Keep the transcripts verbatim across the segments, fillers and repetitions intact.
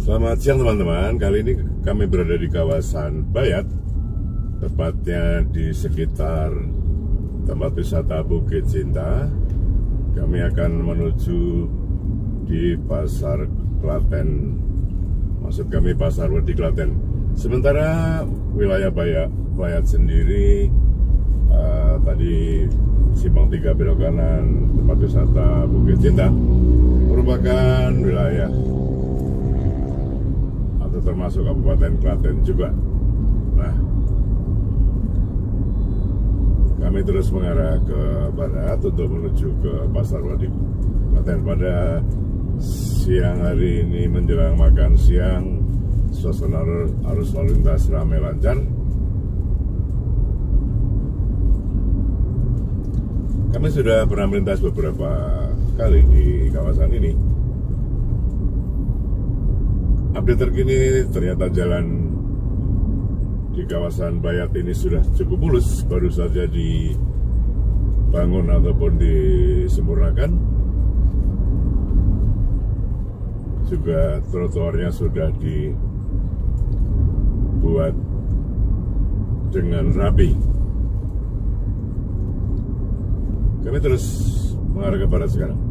Selamat siang teman-teman. Kali ini kami berada di kawasan Bayat, tepatnya di sekitar tempat wisata Bukit Cinta. Kami akan menuju di Pasar Klaten, maksud kami Pasar Wedi Klaten. Sementara wilayah Bayat, Bayat sendiri uh, tadi simpang tiga belok kanan tempat wisata Bukit Cinta merupakan wilayah atau termasuk Kabupaten Klaten juga. Nah, kami terus mengarah ke barat untuk menuju ke Pasar Wedi Klaten. Pada siang hari ini menjelang makan siang, suasana arus lalu lintas ramai lancar. Kami sudah pernah melintas beberapa kali di kawasan ini. Update terkini ternyata jalan di kawasan Bayat ini sudah cukup mulus, baru saja dibangun ataupun disempurnakan. Juga trotoarnya sudah dibuat dengan rapi. Kami terus mengarah ke barat sekarang.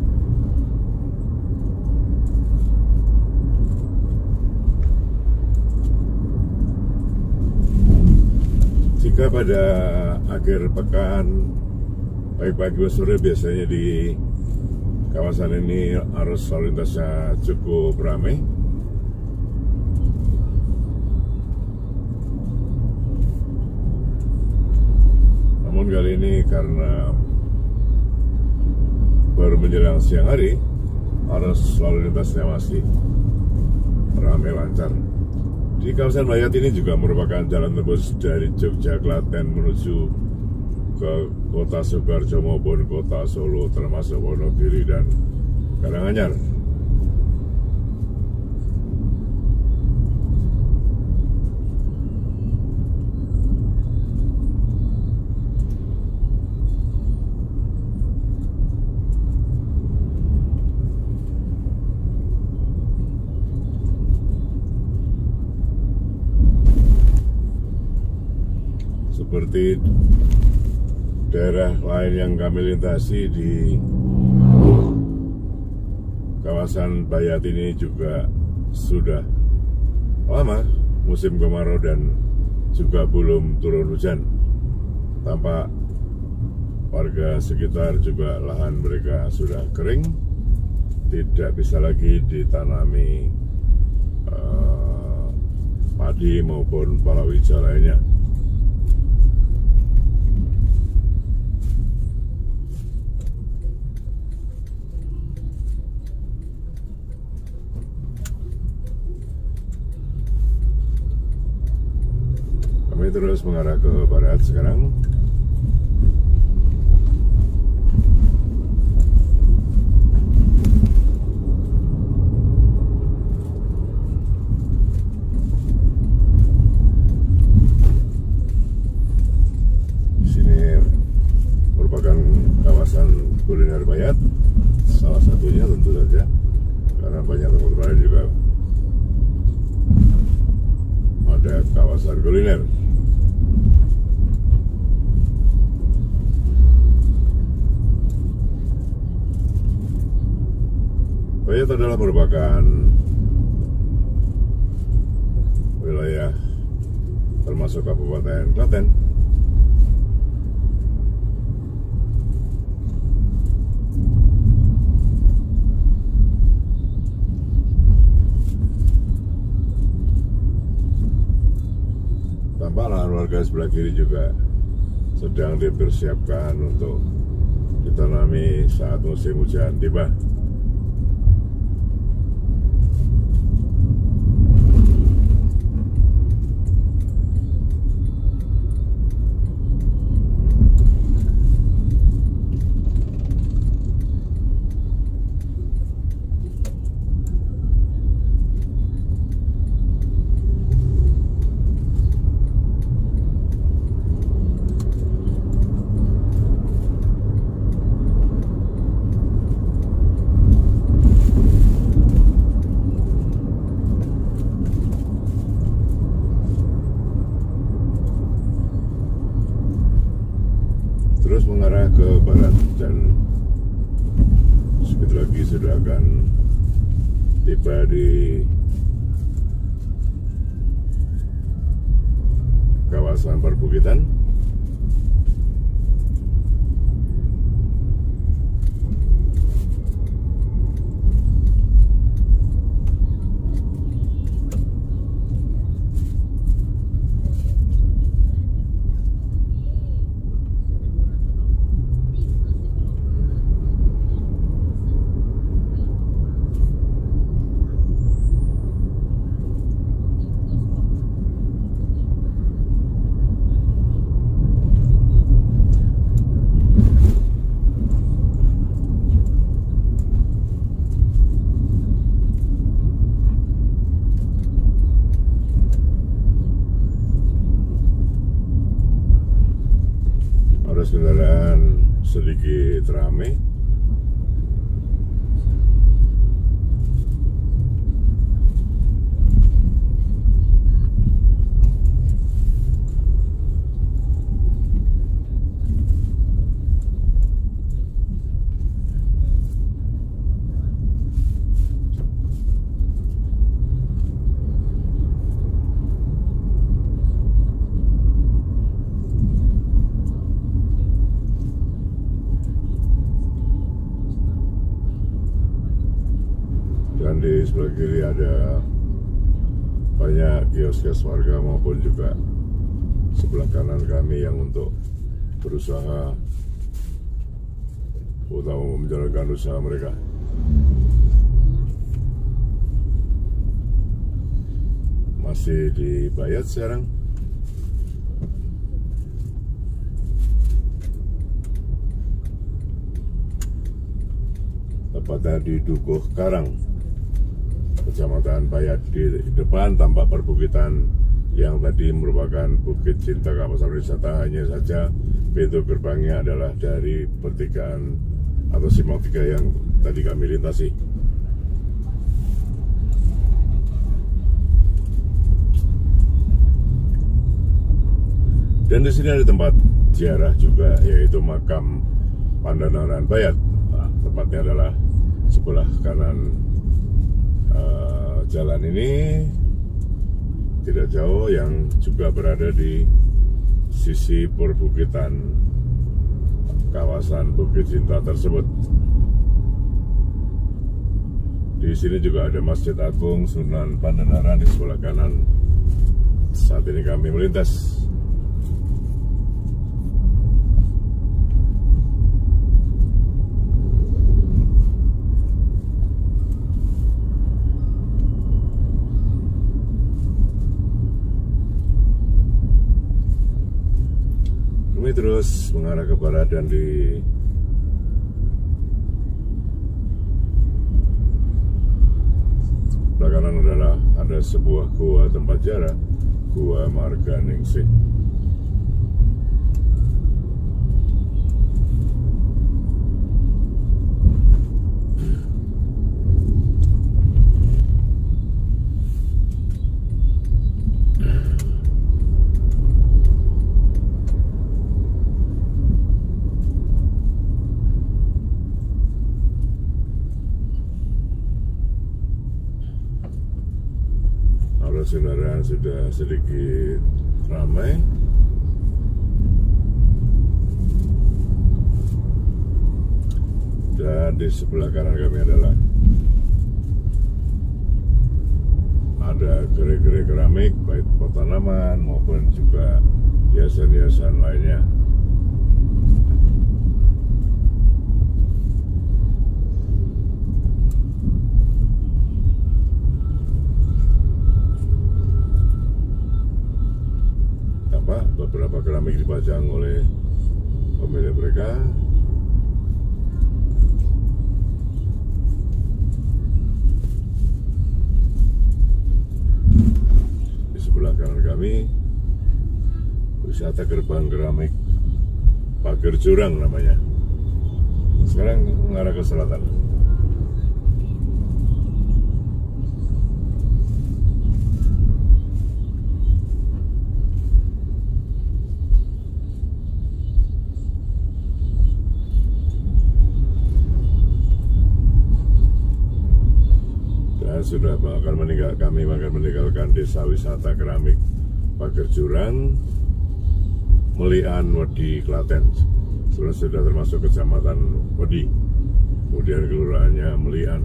Jika pada akhir pekan, baik pagi sore, biasanya di kawasan ini arus lalu lintasnya cukup ramai. Namun kali ini karena baru menjelang siang hari, arus lalu lintasnya masih ramai lancar. Di kawasan Bayat ini juga merupakan jalan tembus dari Jogja Klaten menuju ke kota Sukoharjo maupun kota Solo, termasuk Wonogiri dan Karanganyar. Seperti daerah lain yang kami lintasi di kawasan Bayat ini juga sudah lama musim kemarau dan juga belum turun hujan. Tampak warga sekitar juga lahan mereka sudah kering, tidak bisa lagi ditanami uh, padi maupun palawija lainnya. Kami terus mengarah ke barat sekarang. Di sini merupakan kawasan kuliner Bayat, salah satunya tentu saja, karena banyak tempat lain juga ada kawasan kuliner. Bayat adalah merupakan wilayah termasuk Kabupaten Klaten. Tampak lahan warga sebelah kiri juga sedang dipersiapkan untuk ditanami saat musim hujan tiba. ke barat, dan sedikit lagi sudah akan tiba di kawasan perbukitan. Kendaraan sedikit ramai. Dan di sebelah kiri ada banyak kios-kios warga maupun juga sebelah kanan kami yang untuk berusaha utama menjalankan usaha mereka. Masih di Bayat sekarang. Tepatnya di Dukuh Karang, Kecamatan Bayat, di depan tampak perbukitan yang tadi merupakan Bukit Cinta kawasan wisata. Hanya saja pintu gerbangnya adalah dari pertigaan atau simpang tiga yang tadi kami lintasi. Dan di sini ada tempat ziarah juga, yaitu makam Pandanaran Bayat. Nah, tepatnya adalah sebelah kanan Uh, jalan ini, tidak jauh, yang juga berada di sisi perbukitan kawasan Bukit Cinta tersebut. Di sini juga ada Masjid Agung Sunan Pandanaran di sebelah kanan. Saat ini kami melintas. Kami terus mengarah ke barat, dan di belakang adalah ada sebuah gua tempat ziarah, Gua Marganingsih. Kendaraan sudah sedikit ramai. Dan di sebelah kanan kami adalah ada gerai-gerai keramik, baik tanaman maupun juga hiasan-hiasan lainnya. Beberapa keramik dipajang oleh pemilik mereka. Di sebelah kanan kami wisata gerbang keramik Pager Jurang namanya. Sekarang mengarah ke selatan. sudah akan meninggal, kami akan meninggalkan desa wisata keramik Pagerjurang, Melian, Wedi, Klaten. Sebenarnya sudah termasuk kecamatan Wedi, kemudian kelurahannya Melian.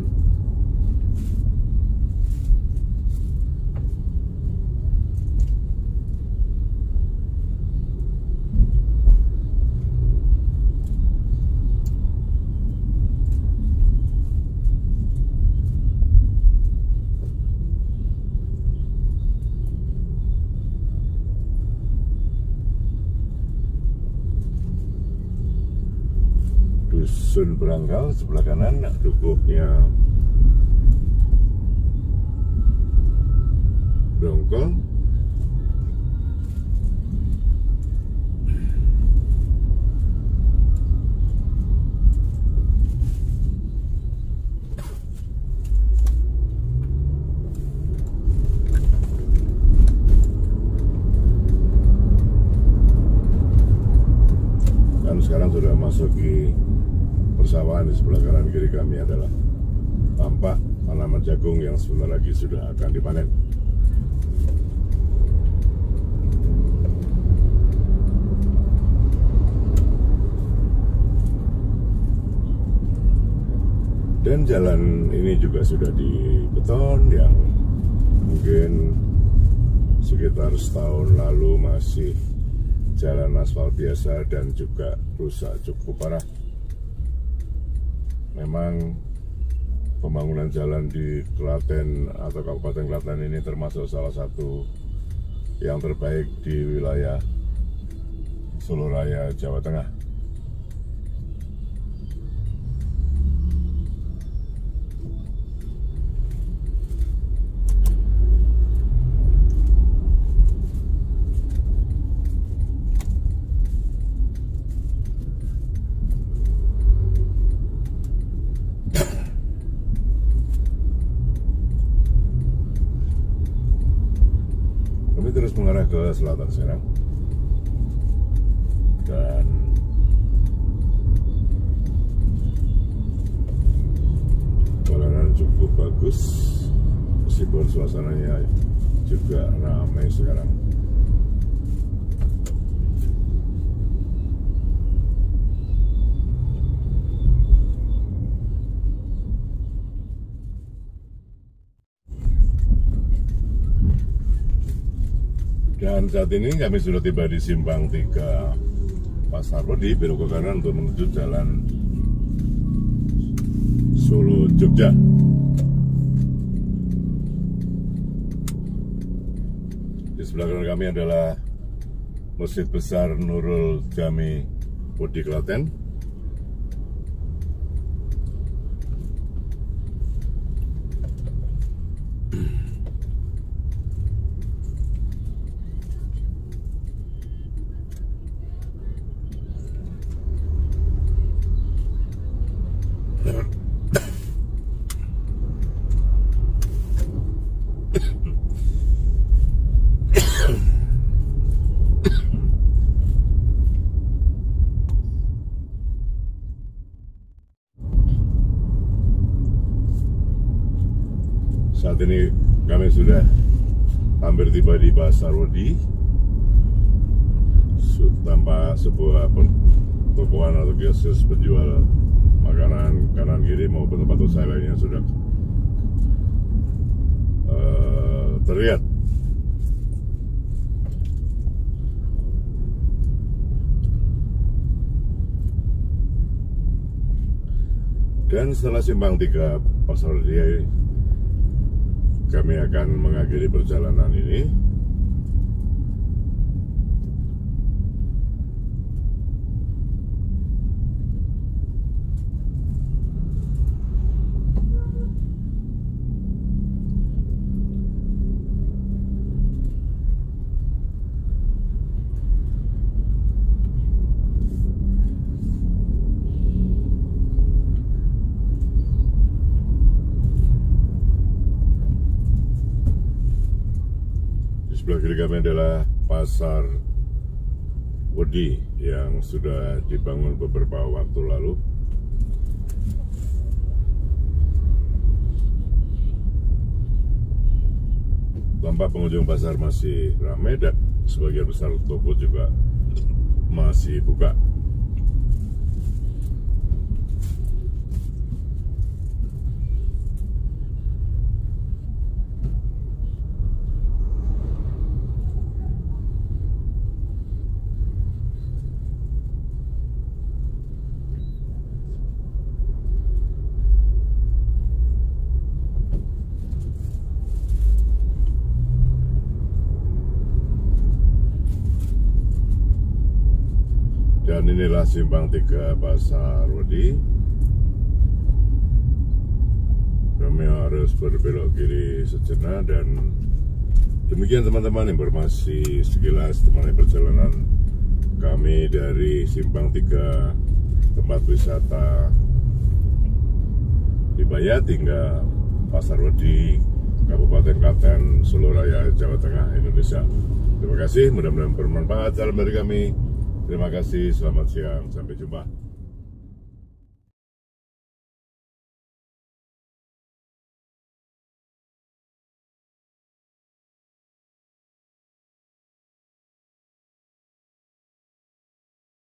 Dusun Beranggal sebelah kanan, dukuhnya Dongkol. Dan sekarang sudah masuki persawahan. Di sebelah kanan kiri kami adalah tampak tanaman jagung yang sebentar lagi sudah akan dipanen. Dan jalan ini juga sudah dibeton, yang mungkin sekitar setahun lalu masih jalan aspal biasa dan juga rusak cukup parah. Memang pembangunan jalan di Klaten atau Kabupaten Klaten ini termasuk salah satu yang terbaik di wilayah Solo Raya, Jawa Tengah. Terus mengarah ke selatan sekarang, dan jalanan cukup bagus meskipun suasananya juga ramai sekarang. Dan saat ini kami sudah tiba di Simpang tiga Pasar Wedi, belok ke kanan untuk menuju jalan Solo Jogja. Di sebelah kanan kami adalah Masjid Besar Nurul Jami Wedi, Klaten. Saat ini kami sudah hampir tiba di Pasar Wedi, tanpa sebuah tokoan atau kios penjual makanan kanan kiri maupun tempat usaha lainnya sudah uh, terlihat. Dan setelah Simpang tiga Pasar Wedi, kami akan mengakhiri perjalanan ini. Sebelah kiri kami adalah Pasar Wedi yang sudah dibangun beberapa waktu lalu. tampak pengunjung pasar masih ramai dan sebagian besar toko juga masih buka. Dan inilah simpang tiga Pasar Wedi. Kami harus berbelok kiri sejenak, dan demikian teman-teman informasi sekilas teman perjalanan kami dari simpang tiga tempat wisata di Bayat hingga Pasar Wedi, Kabupaten Klaten, Solo Raya, Jawa Tengah, Indonesia. Terima kasih, mudah-mudahan bermanfaat. Salam dari kami. Terima kasih, selamat siang, sampai jumpa.